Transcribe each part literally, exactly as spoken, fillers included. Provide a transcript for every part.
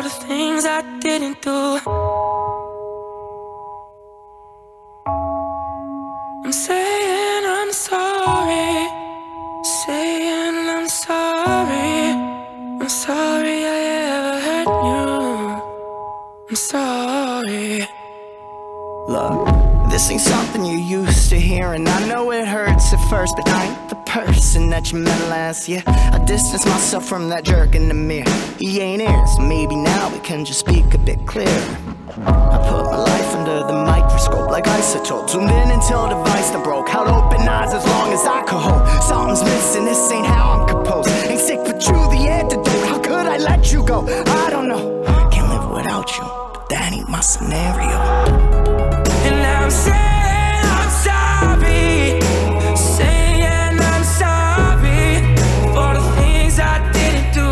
the things I didn't do. I'm saying I'm sorry, saying I'm sorry. I'm sorry I ever hurt you. I'm sorry. Look, this ain't something you're used to hearing. I know it hurts at first, but I ain't the person that you met last year. I distance myself from that jerk in the mirror. He ain't here, so maybe now we can just speak a bit clearer. I put my life under the microscope like isotope. Zoomed in until the device done broke. Held open eyes as long as I could hold. Something's missing, this ain't how I'm composed. Ain't sick but true, the antidote. How could I let you go? I don't know, can't live without you, but that ain't my scenario. And now I'm saying I'm sorry, saying I'm sorry for the things I didn't do,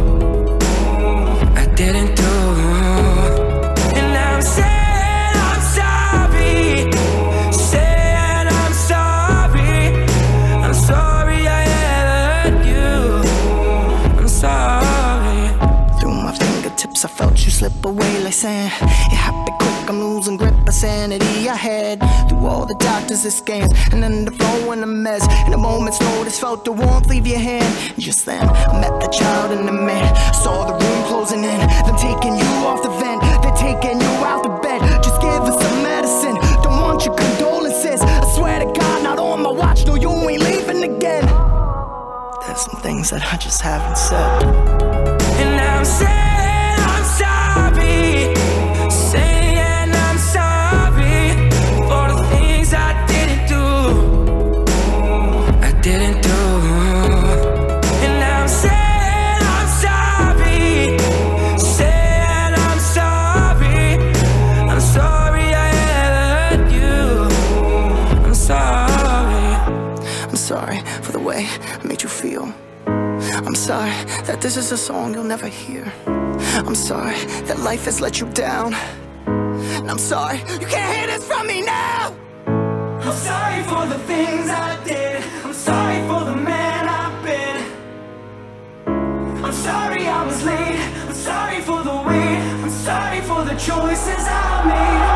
I didn't do. And now I'm saying I'm sorry, saying I'm sorry. I'm sorry I ever hurt you. I'm sorry. Through my fingertips I felt you slip away like sand. It happened quick, I'm losing grip of sanity I had. Through all the doctors and scans, and then the flow in a mess. In a moment's notice, felt the warmth leave your hand. Just then, I met the child and the man. Saw the room closing in, them taking you off the vent. They're taking you out the bed. Just give us some medicine, don't want your condolences. I swear to God, not on my watch, no, you ain't leaving again. There's some things that I just haven't said. And now I'm saying I'm sorry, saying I'm sorry for the things I didn't do, I didn't do. And now I'm saying I'm sorry, saying I'm sorry. I'm sorry I ever hurt you. I'm sorry. I'm sorry for the way I made you feel. I'm sorry that this is a song you'll never hear. I'm sorry that life has let you down. And I'm sorry you can't hear this from me now. I'm sorry for the things I did. I'm sorry for the man I've been. I'm sorry I was late. I'm sorry for the way. I'm sorry for the choices I made.